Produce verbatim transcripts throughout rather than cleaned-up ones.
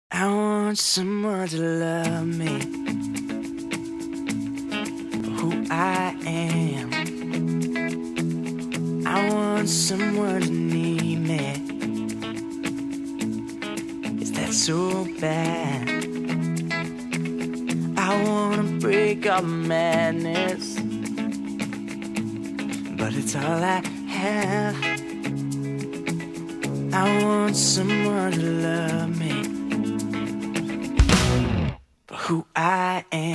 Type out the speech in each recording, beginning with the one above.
I want someone to love me for who I am. I want someone to need me. Is that so bad? I wanna break all madness, but it's all I have. I want someone to love me for who I am.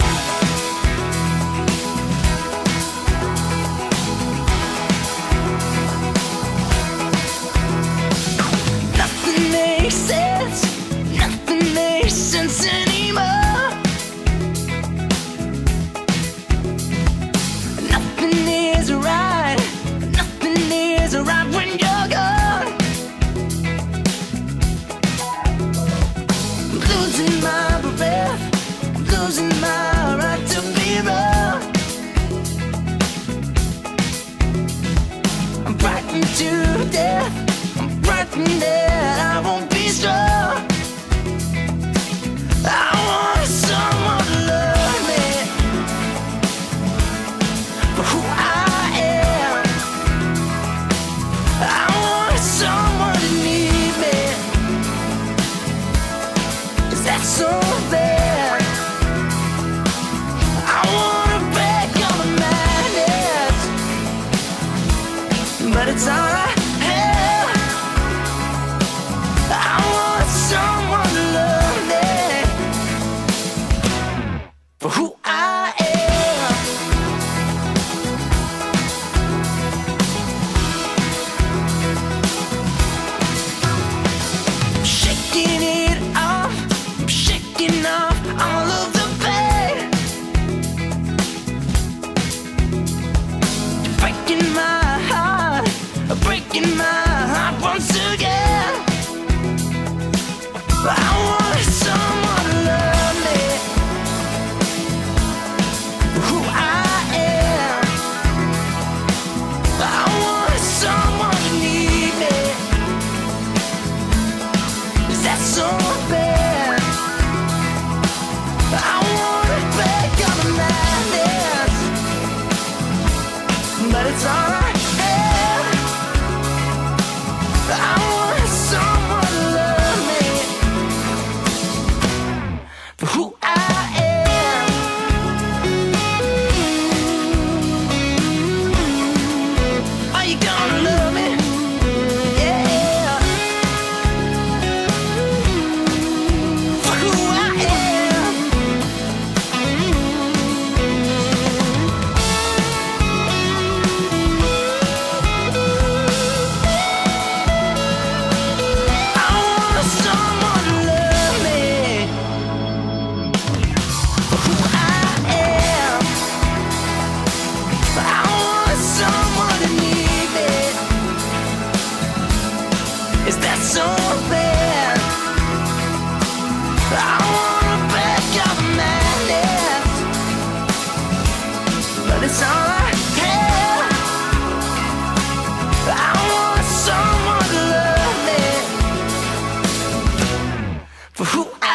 Nothing makes sense, nothing makes sense anymore. Nothing is right, nothing is right when you're gone. I'm losing my breath, I'm losing my right to be wrong. I'm frightened to death, I'm frightened that I won't be strong. I want someone to love me for who I am. I want someone to need me. Is that so bad? I wanna break all the madness, but it's all I have. I want someone to love me for who I am. I'm shaking it off, I'm shaking off all of the pain. You're breaking my heart, breaking my heart once again. I want someone to love me for who I am. I want someone to need me. Is that so bad? I wanna break all the madness, but it's all I have. I want someone to love me for who I am. Are you gonna love me? Yeah. For who I am. I want someone to love me for who I am. I want someone to need me. Is that so bad? I wanna break all the madness, but it's all I have. I want someone to love me for who I